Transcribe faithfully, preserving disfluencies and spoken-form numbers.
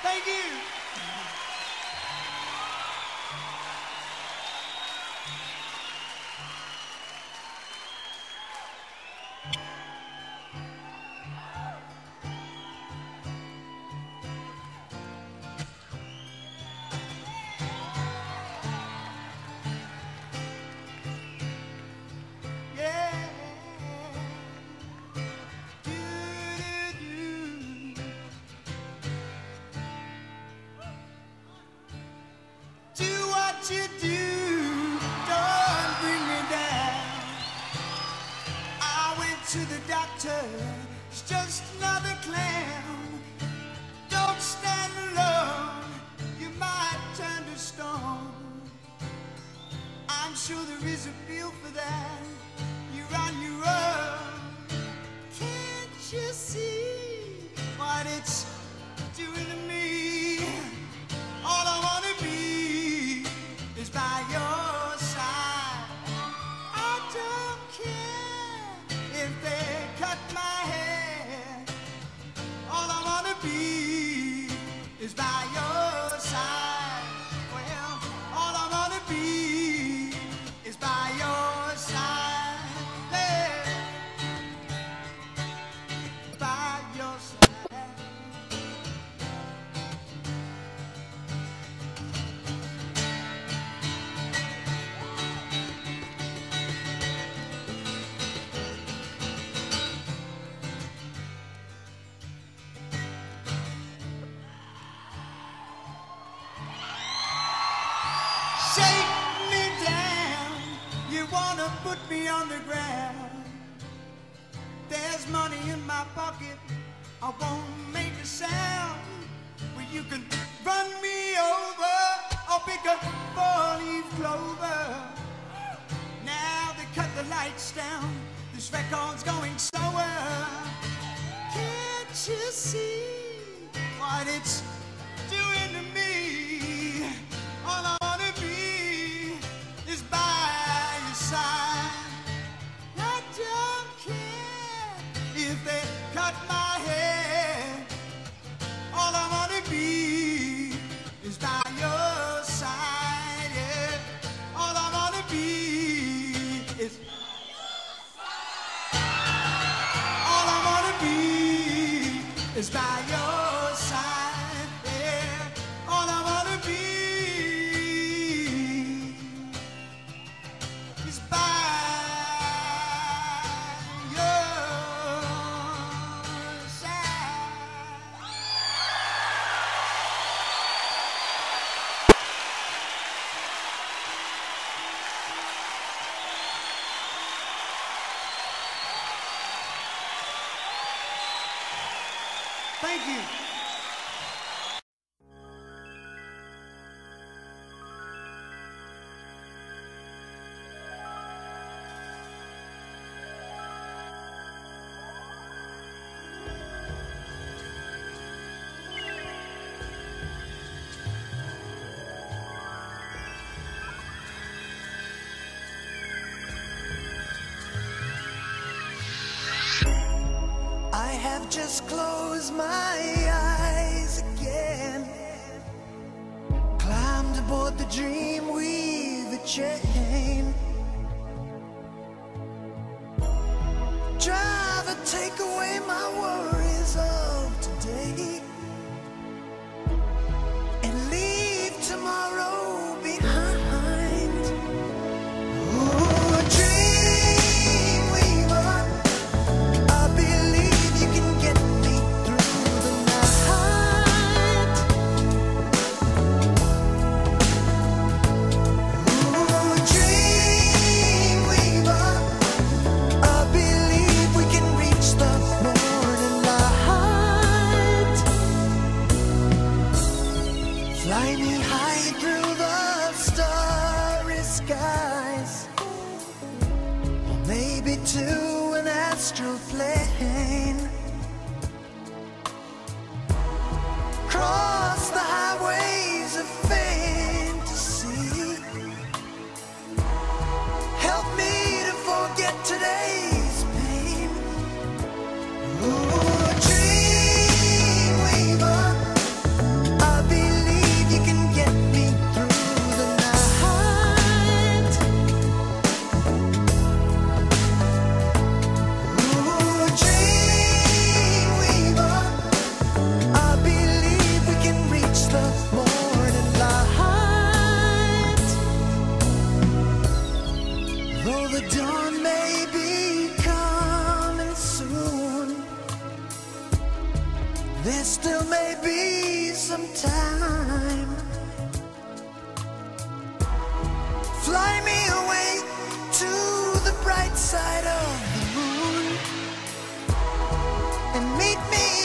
Thank you. You do, don't bring me down. I went to the doctor, it's just another clown. Don't stand alone, you might turn to stone. I'm sure there is a pill for that, you're on your own. Can't you see what it's doing to me? All I wanna be is by your side. I don't care if they cut my hair. All I wanna be is by your side. Well, all I wanna be is by your side. Hey, by your side. Shake me down, you wanna put me on the ground. There's money in my pocket, I won't make a sound. Well, you can run me over or pick a four-leaf clover. Now they cut the lights down, this record's going slower. Can't you see what it's doing to me? All I wanna be is by your side. I don't care if they cut my hair. All I wanna be is by your side, yeah. All I wanna be is by your side. All I wanna be is by your side, yeah. All I wanna be is by your side. Thank you. I have just closed my eyes again, climbed aboard the dream with a chain. Driver, take away my worries of today and leave tomorrow behind. Ooh, dream weaver, I believe you can get me through the night. Ooh, dream weaver, I believe we can reach the morning light. Fly me high through the starry skies, or maybe to an astral plane. Cross the highways of fantasy. Help me to forget today's pain. Ooh, dream weaver, sun may be coming soon. There still may be some time. Fly me away to the bright side of the moon and meet me